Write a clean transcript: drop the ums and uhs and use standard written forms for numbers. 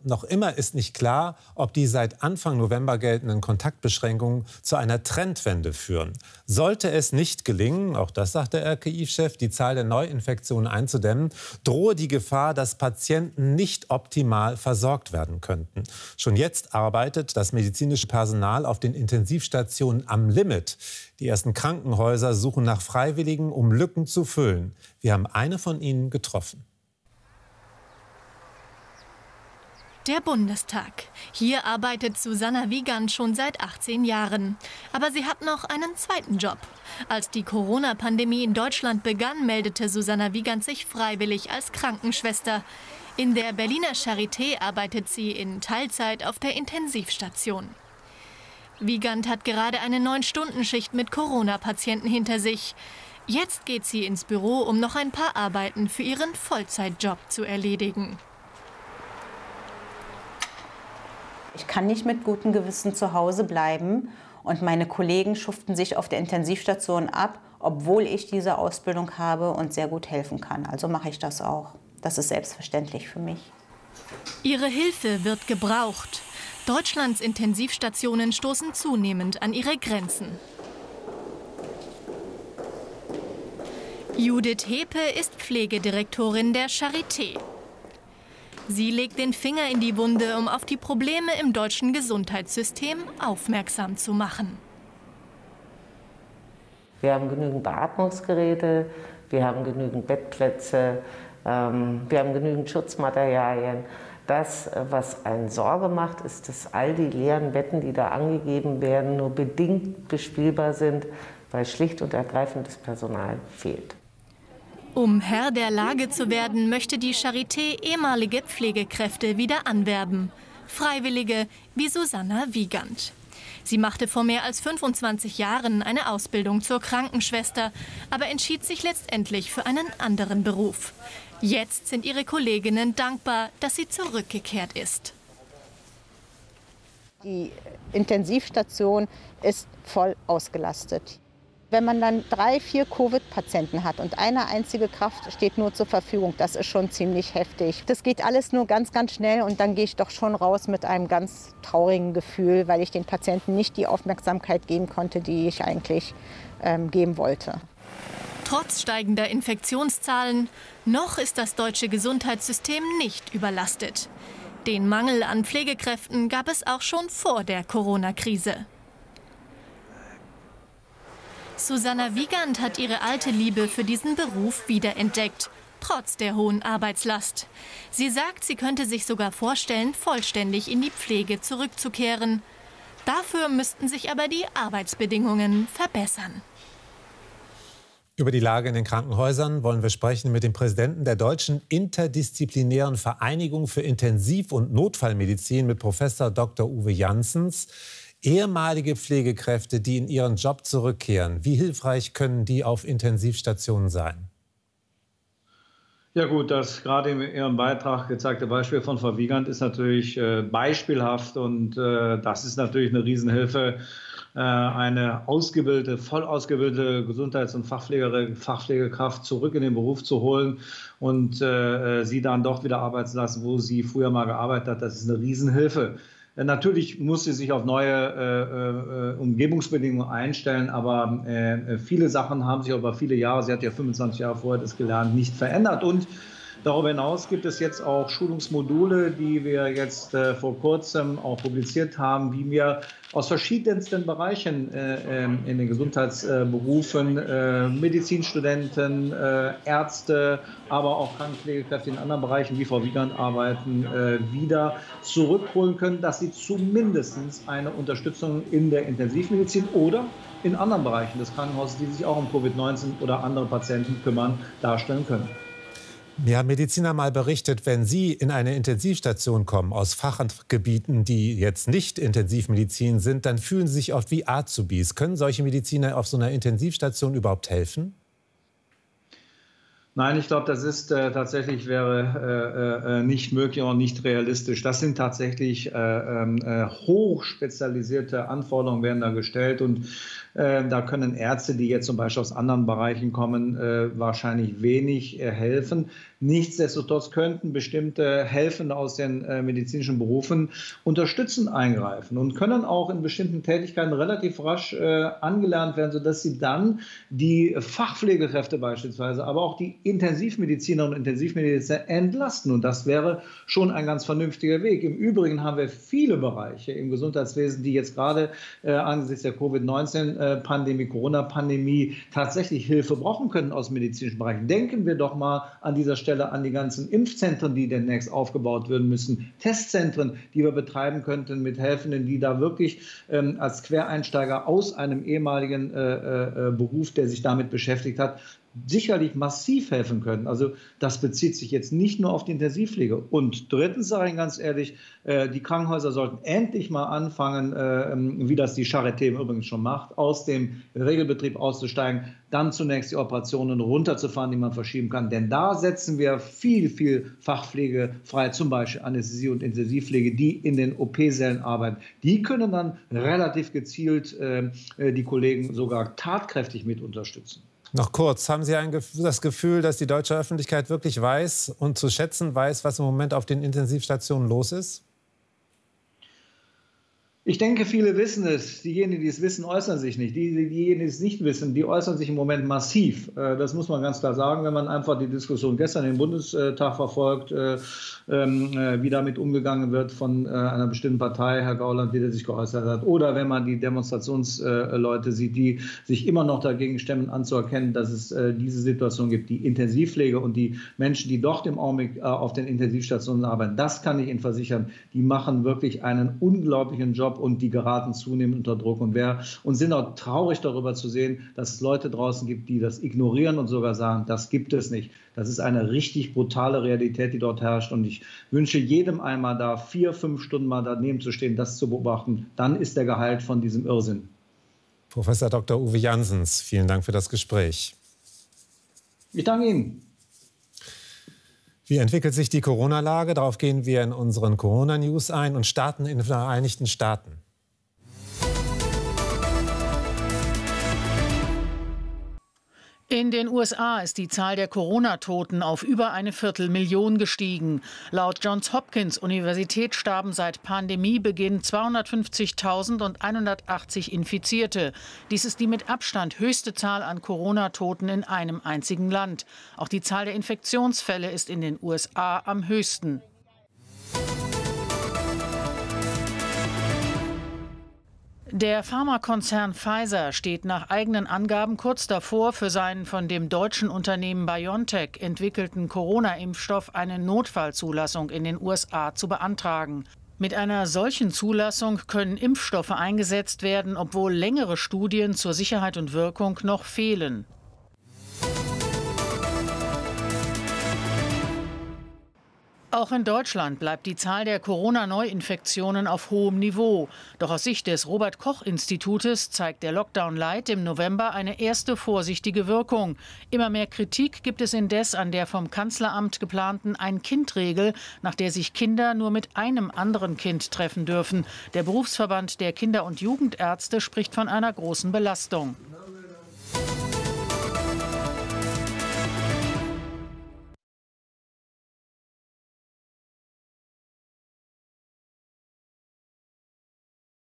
noch immer ist nicht klar, ob die seit Anfang November geltenden Kontaktbeschränkungen zu einer Trendwende führen. Sollte es nicht gelingen, auch das sagt der RKI-Chef, die Zahl der Neuinfektionen einzudämmen, drohe die Gefahr, dass Patienten nicht optimal versorgt werden könnten. Schon jetzt arbeitet das medizinische Personal auf den Intensivstationen am Limit. Die ersten Krankenhäuser suchen nach Freiwilligen, um Lücken zu füllen. Wir haben eine von ihnen getroffen. Der Bundestag. Hier arbeitet Susanna Wiegand schon seit 18 Jahren. Aber sie hat noch einen zweiten Job. Als die Corona-Pandemie in Deutschland begann, meldete Susanna Wiegand sich freiwillig als Krankenschwester. In der Berliner Charité arbeitet sie in Teilzeit auf der Intensivstation. Wiegand hat gerade eine 9-Stunden-Schicht mit Corona-Patienten hinter sich. Jetzt geht sie ins Büro, um noch ein paar Arbeiten für ihren Vollzeitjob zu erledigen. Ich kann nicht mit gutem Gewissen zu Hause bleiben und meine Kollegen schuften sich auf der Intensivstation ab, obwohl ich diese Ausbildung habe und sehr gut helfen kann. Also mache ich das auch. Das ist selbstverständlich für mich. Ihre Hilfe wird gebraucht. Deutschlands Intensivstationen stoßen zunehmend an ihre Grenzen. Judith Hepe ist Pflegedirektorin der Charité. Sie legt den Finger in die Wunde, um auf die Probleme im deutschen Gesundheitssystem aufmerksam zu machen. Wir haben genügend Beatmungsgeräte, wir haben genügend Bettplätze, wir haben genügend Schutzmaterialien. Das, was einen Sorge macht, ist, dass all die leeren Betten, die da angegeben werden, nur bedingt bespielbar sind, weil schlicht und ergreifend das Personal fehlt. Um Herr der Lage zu werden, möchte die Charité ehemalige Pflegekräfte wieder anwerben. Freiwillige wie Susanna Wiegand. Sie machte vor mehr als 25 Jahren eine Ausbildung zur Krankenschwester, aber entschied sich letztendlich für einen anderen Beruf. Jetzt sind ihre Kolleginnen dankbar, dass sie zurückgekehrt ist. Die Intensivstation ist voll ausgelastet. Wenn man dann 3, 4 Covid-Patienten hat und eine einzige Kraft steht nur zur Verfügung, das ist schon ziemlich heftig. Das geht alles nur ganz, ganz schnell und dann gehe ich doch schon raus mit einem ganz traurigen Gefühl, weil ich den Patienten nicht die Aufmerksamkeit geben konnte, die ich eigentlich geben wollte. Trotz steigender Infektionszahlen, noch ist das deutsche Gesundheitssystem nicht überlastet. Den Mangel an Pflegekräften gab es auch schon vor der Corona-Krise. Susanna Wiegand hat ihre alte Liebe für diesen Beruf wiederentdeckt, trotz der hohen Arbeitslast. Sie sagt, sie könnte sich sogar vorstellen, vollständig in die Pflege zurückzukehren. Dafür müssten sich aber die Arbeitsbedingungen verbessern. Über die Lage in den Krankenhäusern wollen wir sprechen mit dem Präsidenten der Deutschen Interdisziplinären Vereinigung für Intensiv- und Notfallmedizin, mit Professor Dr. Uwe Janssens. Ehemalige Pflegekräfte, die in ihren Job zurückkehren, wie hilfreich können die auf Intensivstationen sein? Ja gut, das gerade in Ihrem Beitrag gezeigte Beispiel von Frau Wiegand ist natürlich beispielhaft und das ist natürlich eine Riesenhilfe, eine voll ausgebildete Gesundheits- und Fachpflegekraft zurück in den Beruf zu holen und sie dann dort wieder arbeiten zu lassen, wo sie früher mal gearbeitet hat. Das ist eine Riesenhilfe. Natürlich muss sie sich auf neue Umgebungsbedingungen einstellen, aber viele Sachen haben sich über viele Jahre, sie hat ja 25 Jahre vorher das gelernt, nicht verändert. Und darüber hinaus gibt es jetzt auch Schulungsmodule, die wir jetzt vor kurzem auch publiziert haben, wie wir aus verschiedensten Bereichen in den Gesundheitsberufen, Medizinstudenten, Ärzte, aber auch Krankenpflegekräfte in anderen Bereichen, wie Frau Wiegand arbeiten, wieder zurückholen können, dass sie zumindest eine Unterstützung in der Intensivmedizin oder in anderen Bereichen des Krankenhauses, die sich auch um Covid-19 oder andere Patienten kümmern, darstellen können. Mir haben Mediziner mal berichtet, wenn Sie in eine Intensivstation kommen aus Fachgebieten, die jetzt nicht Intensivmedizin sind, dann fühlen Sie sich oft wie Azubis. Können solche Mediziner auf so einer Intensivstation überhaupt helfen? Nein, ich glaube, das ist wäre nicht möglich und nicht realistisch. Das sind tatsächlich hochspezialisierte Anforderungen, werden da gestellt, und da können Ärzte, die jetzt zum Beispiel aus anderen Bereichen kommen, wahrscheinlich wenig helfen. Nichtsdestotrotz könnten bestimmte Helfende aus den medizinischen Berufen unterstützend eingreifen und können auch in bestimmten Tätigkeiten relativ rasch angelernt werden, sodass sie dann die Fachpflegekräfte beispielsweise, aber auch die Intensivmedizinerinnen und Intensivmediziner entlasten. Und das wäre schon ein ganz vernünftiger Weg. Im Übrigen haben wir viele Bereiche im Gesundheitswesen, die jetzt gerade angesichts der Covid-19-Pandemie, Corona-Pandemie tatsächlich Hilfe brauchen können aus medizinischen Bereichen. Denken wir doch mal an dieser Stelle an die ganzen Impfzentren, die demnächst aufgebaut werden müssen, Testzentren, die wir betreiben könnten mit Helfenden, die da wirklich als Quereinsteiger aus einem ehemaligen Beruf, der sich damit beschäftigt hat, sicherlich massiv helfen können. Also das bezieht sich jetzt nicht nur auf die Intensivpflege. Und drittens sage ich ganz ehrlich, die Krankenhäuser sollten endlich mal anfangen, wie das die Charité übrigens schon macht, aus dem Regelbetrieb auszusteigen, dann zunächst die Operationen runterzufahren, die man verschieben kann. Denn da setzen wir viel Fachpflege frei, zum Beispiel Anästhesie und Intensivpflege, die in den OP-Sälen arbeiten. Die können dann relativ gezielt die Kollegen sogar tatkräftig mit unterstützen. Noch kurz, haben Sie das Gefühl, dass die deutsche Öffentlichkeit wirklich weiß und zu schätzen weiß, was im Moment auf den Intensivstationen los ist? Ich denke, viele wissen es. Diejenigen, die es wissen, äußern sich nicht. Diejenigen, die es nicht wissen, die äußern sich im Moment massiv. Das muss man ganz klar sagen, wenn man einfach die Diskussion gestern im Bundestag verfolgt, wie damit umgegangen wird von einer bestimmten Partei, Herr Gauland, wie der sich geäußert hat. Oder wenn man die Demonstrationsleute sieht, die sich immer noch dagegen stemmen, anzuerkennen, dass es diese Situation gibt. Die Intensivpflege und die Menschen, die dort im Augenblick auf den Intensivstationen arbeiten, das kann ich Ihnen versichern, die machen wirklich einen unglaublichen Job. Und die geraten zunehmend unter Druck und sind auch traurig darüber zu sehen, dass es Leute draußen gibt, die das ignorieren und sogar sagen, das gibt es nicht. Das ist eine richtig brutale Realität, die dort herrscht, und ich wünsche jedem einmal da 4-5 Stunden mal daneben zu stehen, das zu beobachten. Dann ist der geheilt von diesem Irrsinn. Professor Dr. Uwe Janssens, vielen Dank für das Gespräch. Ich danke Ihnen. Wie entwickelt sich die Corona-Lage? Darauf gehen wir in unseren Corona-News ein und starten in den Vereinigten Staaten. In den USA ist die Zahl der Corona-Toten auf über 250.000 gestiegen. Laut Johns Hopkins Universität starben seit Pandemiebeginn 250.180 Infizierte. Dies ist die mit Abstand höchste Zahl an Corona-Toten in einem einzigen Land. Auch die Zahl der Infektionsfälle ist in den USA am höchsten. Der Pharmakonzern Pfizer steht nach eigenen Angaben kurz davor, für seinen von dem deutschen Unternehmen BioNTech entwickelten Corona-Impfstoff eine Notfallzulassung in den USA zu beantragen. Mit einer solchen Zulassung können Impfstoffe eingesetzt werden, obwohl längere Studien zur Sicherheit und Wirkung noch fehlen. Auch in Deutschland bleibt die Zahl der Corona-Neuinfektionen auf hohem Niveau. Doch aus Sicht des Robert-Koch-Institutes zeigt der Lockdown Light im November eine erste vorsichtige Wirkung. Immer mehr Kritik gibt es indes an der vom Kanzleramt geplanten Ein-Kind-Regel, nach der sich Kinder nur mit einem anderen Kind treffen dürfen. Der Berufsverband der Kinder- und Jugendärzte spricht von einer großen Belastung.